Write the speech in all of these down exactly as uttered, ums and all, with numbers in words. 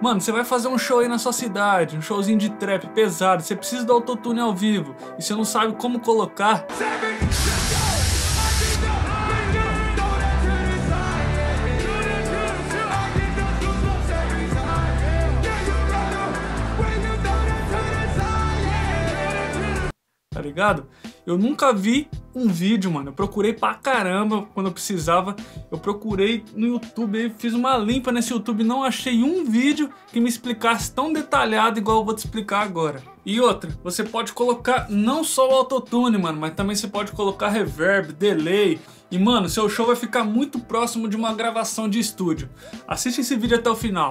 Mano, você vai fazer um show aí na sua cidade, um showzinho de trap pesado, você precisa do autotune ao vivo e você não sabe como colocar. Tá ligado? Eu nunca vi um vídeo, mano. Eu procurei pra caramba quando eu precisava. Eu procurei no YouTube, fiz uma limpa nesse YouTube, não achei um vídeo que me explicasse tão detalhado igual eu vou te explicar agora. E outra, você pode colocar não só o autotune, mano, mas também você pode colocar reverb, delay. E, mano, seu show vai ficar muito próximo de uma gravação de estúdio. Assiste esse vídeo até o final.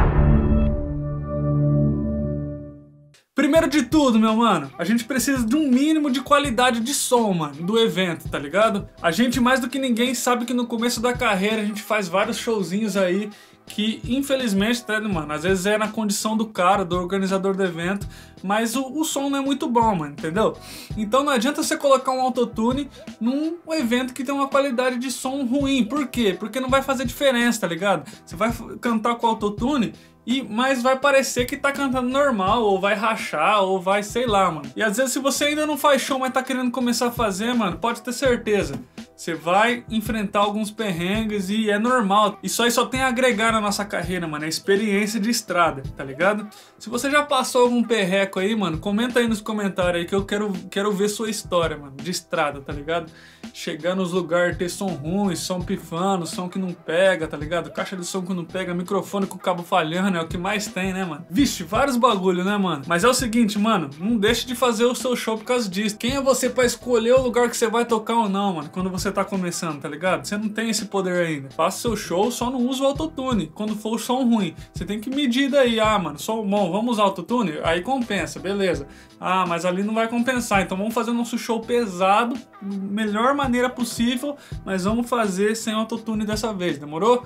Primeiro de tudo, meu mano, a gente precisa de um mínimo de qualidade de som, mano, do evento, tá ligado? A gente, mais do que ninguém, sabe que no começo da carreira a gente faz vários showzinhos aí que, infelizmente, tá, mano, às vezes é na condição do cara, do organizador do evento, mas o, o som não é muito bom, mano, entendeu? Então não adianta você colocar um autotune num evento que tem uma qualidade de som ruim. Por quê? Porque não vai fazer diferença, tá ligado? Você vai cantar com autotune, E, mas vai parecer que tá cantando normal, ou vai rachar, ou vai, sei lá, mano. E às vezes se você ainda não faz show, mas tá querendo começar a fazer, mano, pode ter certeza. Você vai enfrentar alguns perrengues e é normal. Isso aí só tem a agregar na nossa carreira, mano. É experiência de estrada, tá ligado? Se você já passou algum perreco aí, mano, comenta aí nos comentários aí que eu quero, quero ver sua história, mano, de estrada, tá ligado? Chegar nos lugares, ter som ruim, som pifando, som que não pega, tá ligado? Caixa de som que não pega, microfone com o cabo falhando, é o que mais tem, né, mano? Vixe, vários bagulho, né, mano? Mas é o seguinte, mano, não deixe de fazer o seu show por causa disso. Quem é você pra escolher o lugar que você vai tocar ou não, mano, quando você tá começando, tá ligado? Você não tem esse poder ainda. Faça seu show, só não usa o autotune. Quando for o som ruim, você tem que medir daí. Ah, mano, som bom, vamos usar autotune? Aí compensa, beleza. Ah, mas ali não vai compensar, então vamos fazer o nosso show pesado, melhor maneira possível, mas vamos fazer sem autotune dessa vez, demorou?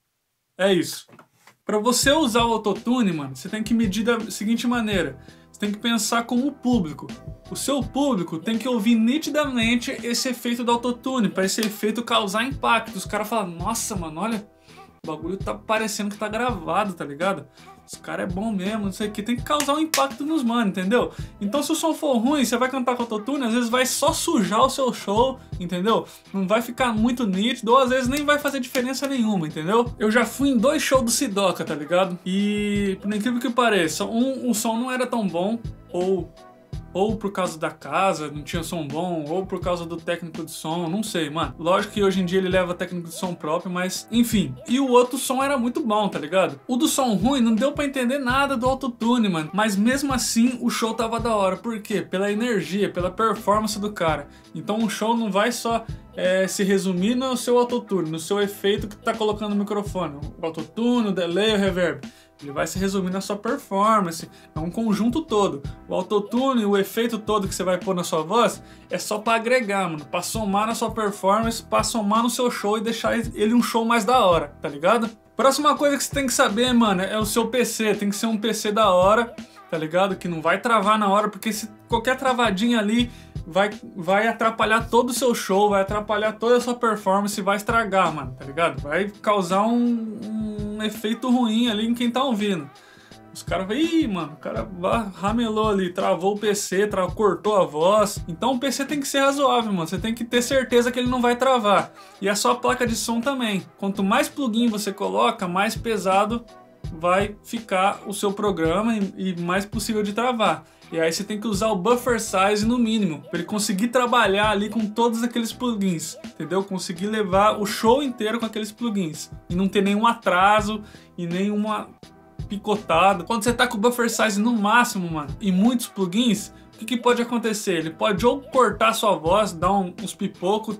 É isso. Pra você usar o autotune, mano, você tem que medir da seguinte maneira. Você tem que pensar como o público. O seu público tem que ouvir nitidamente esse efeito do autotune, para esse efeito causar impacto. Os caras falam, nossa, mano, olha, o bagulho tá parecendo que tá gravado, tá ligado? Os caras é bom mesmo, não sei o que. Tem que causar um impacto nos manos, entendeu? Então se o som for ruim, você vai cantar com autotune, às vezes vai só sujar o seu show, entendeu? Não vai ficar muito nítido, ou às vezes nem vai fazer diferença nenhuma, entendeu? Eu já fui em dois shows do Sidoca, tá ligado? E, por incrível que pareça, um, o som não era tão bom, ou... ou por causa da casa, não tinha som bom, ou por causa do técnico de som, não sei, mano. Lógico que hoje em dia ele leva técnico de som próprio, mas enfim. E o outro som era muito bom, tá ligado? O do som ruim não deu pra entender nada do autotune, mano. Mas mesmo assim, o show tava da hora. Por quê? Pela energia, pela performance do cara. Então o show não vai só é, se resumir no seu autotune, no seu efeito que tá colocando no microfone. O autotune, o delay, o reverb. Ele vai se resumir na sua performance, é um conjunto todo. O autotune, o efeito todo que você vai pôr na sua voz, é só pra agregar, mano. Pra somar na sua performance, pra somar no seu show e deixar ele um show mais da hora, tá ligado? Próxima coisa que você tem que saber, mano, é o seu P C. Tem que ser um P C da hora, tá ligado? Que não vai travar na hora, porque se qualquer travadinha ali vai, vai atrapalhar todo o seu show, vai atrapalhar toda a sua performance, vai estragar, mano, tá ligado? Vai causar um... um um efeito ruim ali em quem tá ouvindo. Os caras vão, ih, mano, o cara ramelou ali, travou o P C, tra cortou a voz. Então o P C tem que ser razoável, mano. Você tem que ter certeza que ele não vai travar. E a sua placa de som também. Quanto mais plugin você coloca, mais pesado vai ficar o seu programa e, e mais possível de travar. E aí você tem que usar o buffer size no mínimo, para ele conseguir trabalhar ali com todos aqueles plugins, entendeu? Conseguir levar o show inteiro com aqueles plugins. E não ter nenhum atraso e nenhuma picotada. Quando você tá com o buffer size no máximo, mano, e muitos plugins, o que, que pode acontecer? Ele pode ou cortar sua voz, dar um, uns pipocos,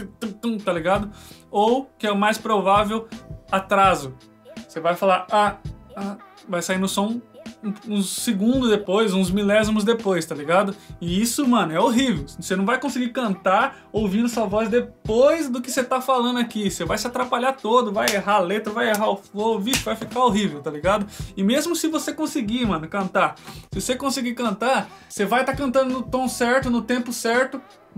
tá ligado? Ou, que é o mais provável, atraso. Você vai falar, ah, ah, vai sair no som uns segundos depois, uns milésimos depois, tá ligado? E isso, mano, é horrível. Você não vai conseguir cantar ouvindo sua voz depois do que você tá falando aqui. Você vai se atrapalhar todo, vai errar a letra, vai errar o flow, vixe, vai ficar horrível, tá ligado? E mesmo se você conseguir, mano, cantar, se você conseguir cantar, você vai estar tá cantando no tom certo, no tempo certo,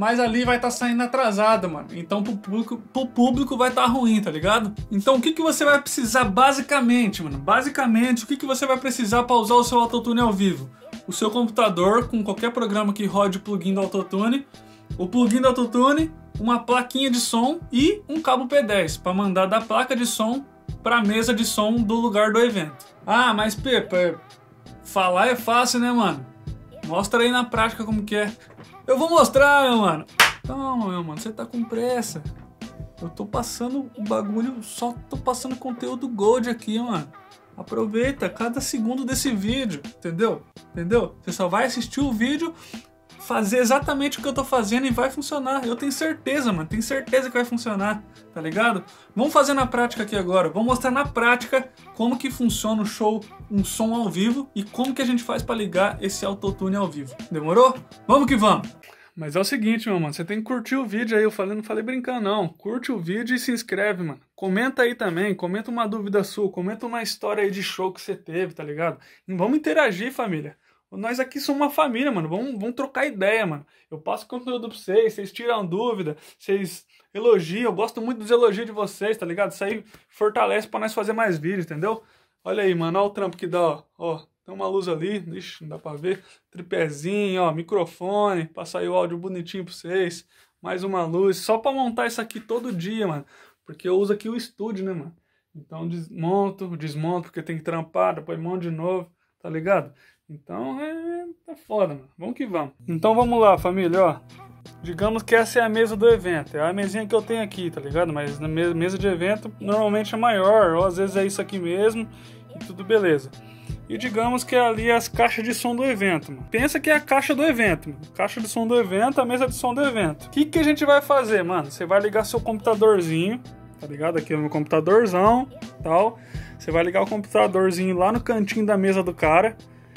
mas ali vai estar tá saindo atrasado, mano. Então pro público, pro público vai estar tá ruim, tá ligado? Então o que, que você vai precisar basicamente, mano? Basicamente, o que, que você vai precisar para usar o seu autotune ao vivo? O seu computador com qualquer programa que rode o plugin do autotune, o plugin do autotune, uma plaquinha de som e um cabo P dez para mandar da placa de som para a mesa de som do lugar do evento. Ah, mas Pepa, falar é fácil, né, mano? Mostra aí na prática como que é. Eu vou mostrar, meu mano. Calma, meu mano, você tá com pressa. Eu tô passando o bagulho, só tô passando conteúdo gold aqui, mano. Aproveita cada segundo desse vídeo, entendeu? Entendeu? Você só vai assistir o vídeo, fazer exatamente o que eu tô fazendo e vai funcionar. Eu tenho certeza, mano. Tenho certeza que vai funcionar, tá ligado? Vamos fazer na prática aqui agora. Vou mostrar na prática como que funciona o show, um som ao vivo e como que a gente faz pra ligar esse autotune ao vivo. Demorou? Vamos que vamos! Mas é o seguinte, meu mano, você tem que curtir o vídeo aí. Eu falei, não falei brincando, não. Curte o vídeo e se inscreve, mano. Comenta aí também, comenta uma dúvida sua, comenta uma história aí de show que você teve, tá ligado? E vamos interagir, família. Nós aqui somos uma família, mano. Vamos, vamos trocar ideia, mano. Eu passo conteúdo pra vocês, vocês tiram dúvida, vocês elogiam. Eu gosto muito dos elogios de vocês, tá ligado? Isso aí fortalece pra nós fazer mais vídeos, entendeu? Olha aí, mano. Olha o trampo que dá, ó. Ó, tem uma luz ali. Ixi, não dá pra ver. Tripézinho, ó. Microfone, pra sair o áudio bonitinho pra vocês. Mais uma luz. Só pra montar isso aqui todo dia, mano. Porque eu uso aqui o estúdio, né, mano? Então desmonto, desmonto, porque tem que trampar, depois monto de novo, tá ligado? Então é, é foda, mano. Vamos que vamos. Então vamos lá, família, ó. Digamos que essa é a mesa do evento. É a mesinha que eu tenho aqui, tá ligado? Mas na mesa de evento normalmente é maior, ou às vezes é isso aqui mesmo e tudo beleza. E digamos que é ali as caixas de som do evento, mano. Pensa que é a caixa do evento, mano. Caixa de som do evento, a mesa de som do evento. O que que a gente vai fazer, mano? Você vai ligar seu computadorzinho, tá ligado? Aqui é o meu computadorzão, tal. Você vai ligar o computadorzinho lá no cantinho da mesa do cara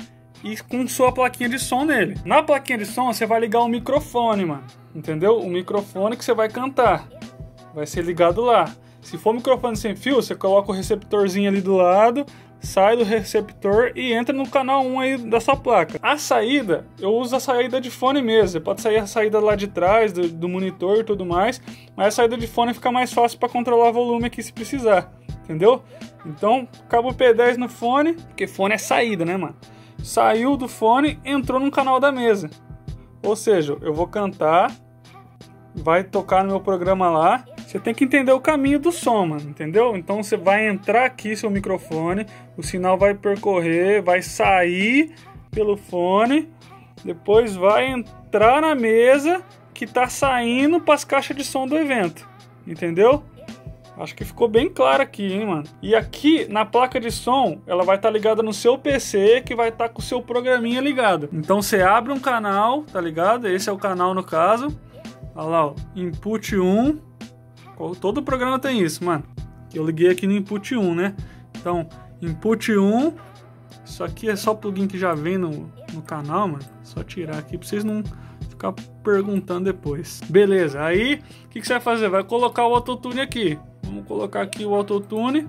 e com sua plaquinha de som nele. Na plaquinha de som você vai ligar o microfone, mano. Entendeu? O microfone que você vai cantar. Vai ser ligado lá. Se for microfone sem fio, você coloca o receptorzinho ali do lado, sai do receptor e entra no canal um aí da sua placa. A saída, eu uso a saída de fone mesmo. Você pode sair a saída lá de trás, do, do monitor e tudo mais, mas a saída de fone fica mais fácil para controlar o volume aqui se precisar. Entendeu? Então, cabo P dez no fone, porque fone é saída, né, mano? Saiu do fone, entrou no canal da mesa. Ou seja, eu vou cantar, vai tocar no meu programa lá. Você tem que entender o caminho do som, mano, entendeu? Então você vai entrar aqui seu microfone, o sinal vai percorrer, vai sair pelo fone, depois vai entrar na mesa que tá saindo para as caixas de som do evento, entendeu? Acho que ficou bem claro aqui, hein, mano? E aqui, na placa de som, ela vai estar tá ligada no seu P C, que vai estar tá com o seu programinha ligado. Então você abre um canal, tá ligado? Esse é o canal no caso. Olha lá, ó, input um. Todo programa tem isso, mano. Eu liguei aqui no input um, né? Então, input um. Isso aqui é só plugin que já vem no, no canal, mano. Só tirar aqui pra vocês não ficar perguntando depois. Beleza, aí o que, que você vai fazer? Vai colocar o autotune aqui. Vamos colocar aqui o autotune.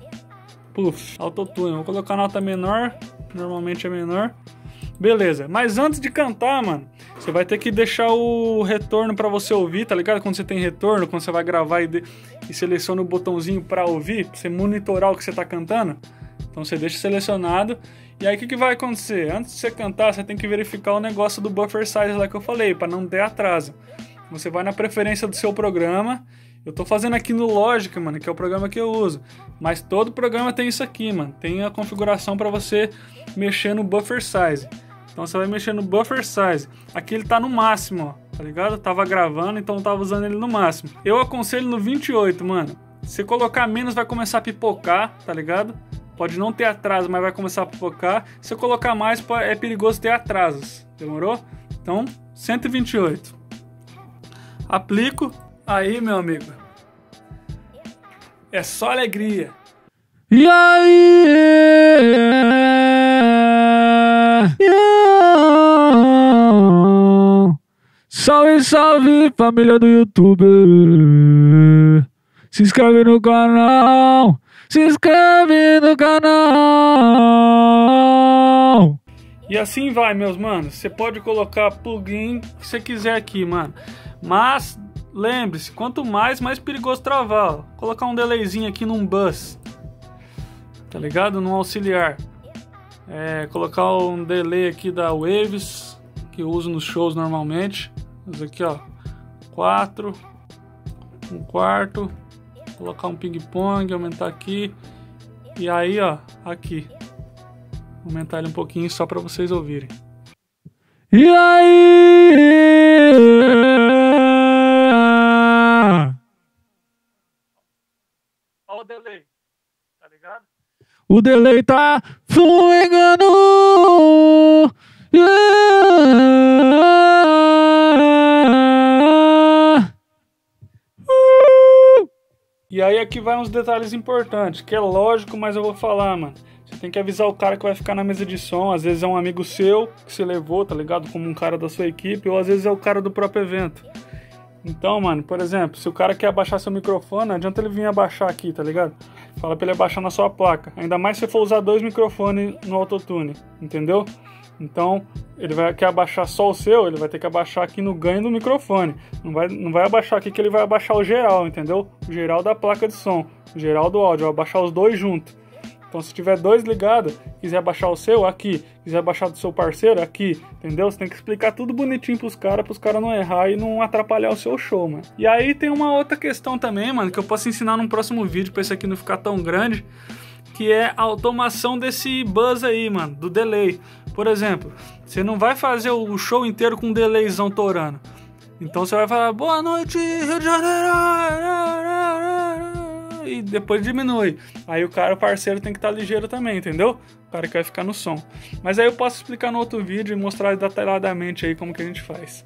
Puf, autotune. Vou colocar a nota menor. Normalmente é menor. Beleza, mas antes de cantar, mano, você vai ter que deixar o retorno pra você ouvir, tá ligado? Quando você tem retorno, quando você vai gravar e, de... e seleciona o botãozinho pra ouvir, pra você monitorar o que você tá cantando. Então você deixa selecionado. E aí o que, que vai acontecer? Antes de você cantar, você tem que verificar o negócio do buffer size lá que eu falei, pra não ter atraso. Você vai na preferência do seu programa. Eu tô fazendo aqui no Logic, mano, que é o programa que eu uso. Mas todo programa tem isso aqui, mano. Tem a configuração pra você mexer no buffer size. Então você vai mexer no buffer size. Aqui ele tá no máximo, ó, tá ligado? Eu tava gravando, então eu tava usando ele no máximo. Eu aconselho no vinte e oito, mano. Se colocar menos vai começar a pipocar, tá ligado? Pode não ter atraso, mas vai começar a pipocar. Se eu colocar mais, é perigoso ter atrasos. Demorou? Então, cento e vinte e oito. Aplico. Aí, meu amigo. É só alegria. E aí? Salve, salve, família do YouTube. Se inscreve no canal. Se inscreve no canal. E assim vai, meus manos. Você pode colocar plugin que você quiser aqui, mano. Mas lembre-se, quanto mais, mais perigoso travar. Ó. Colocar um delayzinho aqui num bus, tá ligado? Num auxiliar. É, colocar um delay aqui da Waves, que eu uso nos shows normalmente. Isso aqui, ó, quatro, um quarto. Colocar um ping-pong, aumentar aqui. E aí, ó, aqui. Aumentar ele um pouquinho só pra vocês ouvirem. E aí? Olha o delay, tá ligado? O delay tá fumegando. E aí aqui vai uns detalhes importantes, que é lógico, mas eu vou falar, mano. Você tem que avisar o cara que vai ficar na mesa de som. Às vezes é um amigo seu que você levou, tá ligado? Como um cara da sua equipe, ou às vezes é o cara do próprio evento. Então, mano, por exemplo, se o cara quer abaixar seu microfone, não adianta ele vir abaixar aqui, tá ligado? Fala pra ele abaixar na sua placa. Ainda mais se você for usar dois microfones no autotune, entendeu? Então, ele vai quer abaixar só o seu, ele vai ter que abaixar aqui no ganho do microfone. Não vai, não vai abaixar aqui que ele vai abaixar o geral, entendeu? O geral da placa de som, o geral do áudio, vai abaixar os dois juntos. Então, se tiver dois ligados, quiser baixar o seu, aqui. Quiser baixar do seu parceiro, aqui. Entendeu? Você tem que explicar tudo bonitinho pros caras, pros caras não errar e não atrapalhar o seu show, mano. E aí tem uma outra questão também, mano, que eu posso ensinar num próximo vídeo pra esse aqui não ficar tão grande, que é a automação desse buzz aí, mano, do delay. Por exemplo, você não vai fazer o show inteiro com um delayzão torando. Então você vai falar, boa noite, Rio de Janeiro, e depois diminui. Aí o cara, o parceiro, tem que estar ligeiro também, entendeu? O cara que vai ficar no som. Mas aí eu posso explicar no outro vídeo e mostrar detalhadamente aí como que a gente faz.